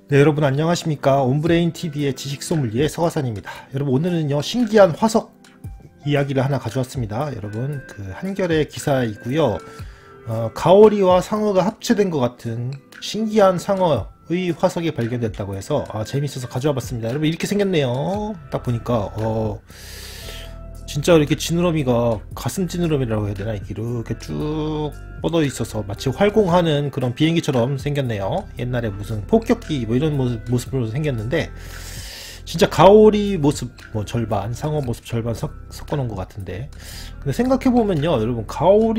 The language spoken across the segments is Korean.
네, 여러분 안녕하십니까. 온브레인TV의 지식소믈리의 서가산입니다. 여러분 오늘은요 신기한 화석 이야기를 하나 가져왔습니다. 여러분 그 한겨레 기사이고요. 가오리와 상어가 합체된 것 같은 신기한 상어의 화석이 발견됐다고 해서 재밌어서 가져와 봤습니다. 여러분 이렇게 생겼네요. 딱 보니까 진짜 이렇게 지느러미가 가슴 지느러미라고 해야 되나, 이렇게 쭉 뻗어 있어서 마치 활공하는 그런 비행기처럼 생겼네요. 옛날에 무슨 폭격기 뭐 이런 모습으로 생겼는데, 진짜 가오리 모습 뭐 절반, 상어 모습 절반 섞어 놓은 것 같은데, 근데 생각해 보면요 여러분,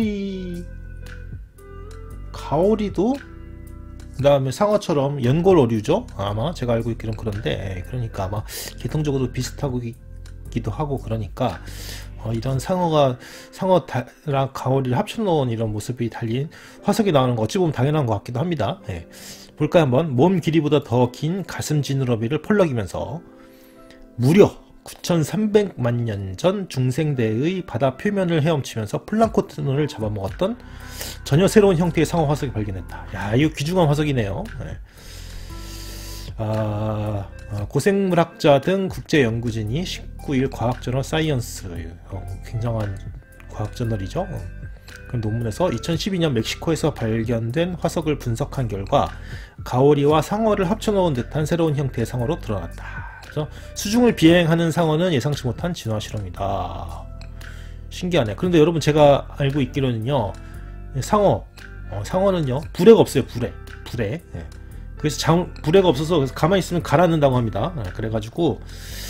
가오리도 그 다음에 상어처럼 연골어류죠. 아마 제가 알고 있기는 그런데, 그러니까 아마 계통적으로 비슷하기도 하고, 그러니까 이런 상어랑 가오리를 합쳐놓은 이런 모습이 달린 화석이 나오는 거 어찌 보면 당연한 것 같기도 합니다. 볼까요 한번? 몸 길이보다 더 긴 가슴 지느러미를 펄럭이면서 무려 9300만 년 전 중생대의 바다 표면을 헤엄치면서 플랑크톤을 잡아먹었던 전혀 새로운 형태의 상어 화석이 발견됐다. 야, 이거 귀중한 화석이네요. 고생물학자 등 국제연구진이 19일 과학저널 사이언스, 굉장한 과학저널이죠. 그 논문에서 2012년 멕시코에서 발견된 화석을 분석한 결과 가오리와 상어를 합쳐놓은 듯한 새로운 형태의 상어로 드러났다. 그래서 수중을 비행하는 상어는 예상치 못한 진화 실험이다. 신기하네. 그런데 여러분, 제가 알고 있기로는요, 상어는요 부레가 없어요. 부레. 그래서 부레가 없어서 그래서 가만히 있으면 가라앉는다고 합니다. 그래가지고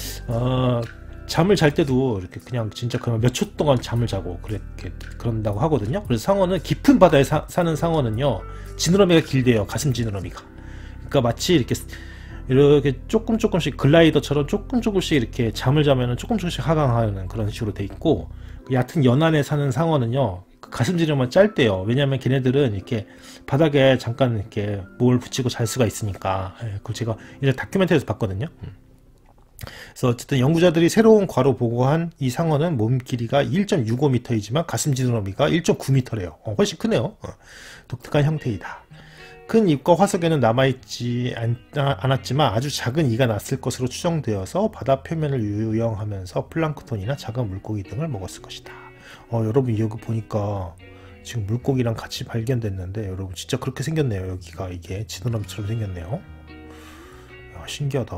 잠을 잘 때도 이렇게 그냥 진짜 그냥 몇 초 동안 잠을 자고 그런다고 하거든요. 그래서 상어는, 깊은 바다에 사는 상어는요 지느러미가 길대요. 가슴 지느러미가. 그러니까 마치 이렇게 조금씩 글라이더처럼 조금씩 이렇게 잠을 자면은 조금씩 하강하는 그런 식으로 돼 있고, 얕은 연안에 사는 상어는요 가슴 지느러미가 짧대요. 왜냐면 걔네들은 이렇게 바닥에 잠깐 이렇게 뭘 붙이고 잘 수가 있으니까. 그걸 제가 이제 다큐멘터리에서 봤거든요. 그래서 어쨌든 연구자들이 새로운 과로 보고한 이 상어는 몸 길이가 1.65m이지만 가슴 지느러미가 1.9m래요. 훨씬 크네요. 독특한 형태이다. 큰 입과 화석에는 남아있지 않았지만 아주 작은 이가 났을 것으로 추정되어서 바다 표면을 유영하면서 플랑크톤이나 작은 물고기 등을 먹었을 것이다. 여러분 이거 보니까 지금 물고기랑 같이 발견됐는데, 여러분 진짜 그렇게 생겼네요. 여기가 이게 지느러미처럼 생겼네요. 야, 신기하다.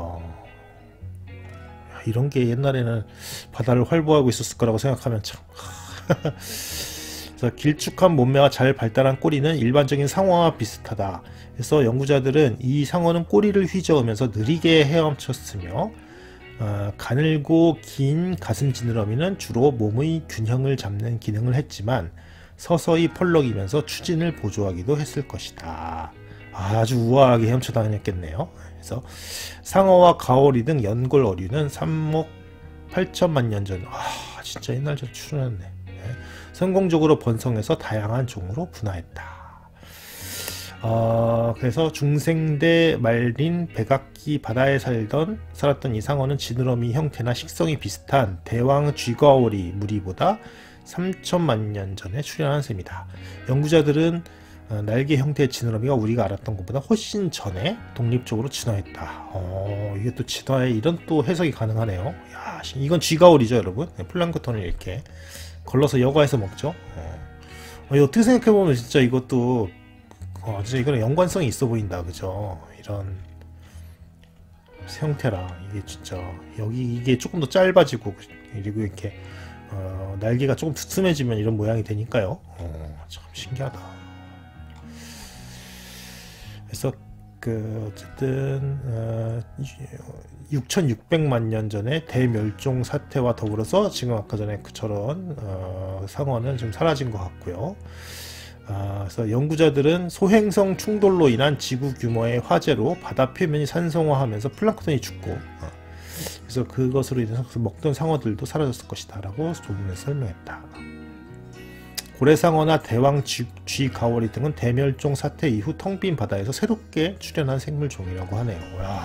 야, 이런 게 옛날에는 바다를 활보하고 있었을 거라고 생각하면 참. 그래서 길쭉한 몸매와 잘 발달한 꼬리는 일반적인 상어와 비슷하다. 그래서 연구자들은 이 상어는 꼬리를 휘저으면서 느리게 헤엄쳤으며, 가늘고 긴 가슴 지느러미는 주로 몸의 균형을 잡는 기능을 했지만 서서히 펄럭이면서 추진을 보조하기도 했을 것이다. 아주 우아하게 헤엄쳐 다녔겠네요. 그래서 상어와 가오리 등 연골 어류는 3억 8천만 년 전, 진짜 옛날 전 출현했네. 성공적으로 번성해서 다양한 종으로 분화했다. 그래서 중생대 말린 백악기 바다에 살았던 이 상어는 지느러미 형태나 식성이 비슷한 대왕 쥐가오리 무리보다 3천만 년 전에 출현한 셈이다. 연구자들은 날개 형태의 지느러미가 우리가 알았던 것보다 훨씬 전에 독립적으로 진화했다. 이게 또 진화에 이런 또 해석이 가능하네요. 야, 이건 쥐가오리죠 여러분. 플랑크톤을 이렇게 걸러서 여과해서 먹죠. 어떻게 생각해보면 진짜 이것도 진짜 이거는 연관성이 있어 보인다. 그죠? 이런 형태라 이게 진짜 이게 조금 더 짧아지고, 그리고 이렇게 날개가 조금 두툼해지면 이런 모양이 되니까요. 참 신기하다. 그래서 어쨌든 6600만 년 전에 대멸종 사태와 더불어서 지금 아까 전에 그처럼 상어는 좀 사라진 것 같고요. 그래서 연구자들은 소행성 충돌로 인한 지구 규모의 화재로 바다 표면이 산성화하면서 플랑크톤이 죽고, 그래서 그것으로 인해서 먹던 상어들도 사라졌을 것이다 라고 논문에서 설명했다. 고래상어나 대왕 쥐가오리 등은 대멸종 사태 이후 텅 빈 바다에서 새롭게 출현한 생물종이라고 하네요.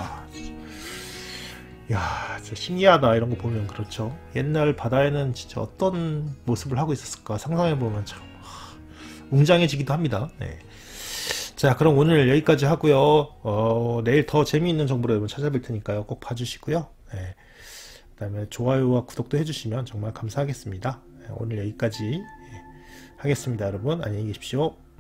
야, 진짜 신기하다. 이런 거 보면. 그렇죠. 옛날 바다에는 진짜 어떤 모습을 하고 있었을까 상상해보면 참 웅장해지기도 합니다. 자, 그럼 오늘 여기까지 하고요. 내일 더 재미있는 정보로 여러분 찾아뵐 테니까요. 꼭 봐주시고요. 네. 그 다음에 좋아요와 구독도 해주시면 정말 감사하겠습니다. 네, 오늘 여기까지 하겠습니다. 여러분 안녕히 계십시오.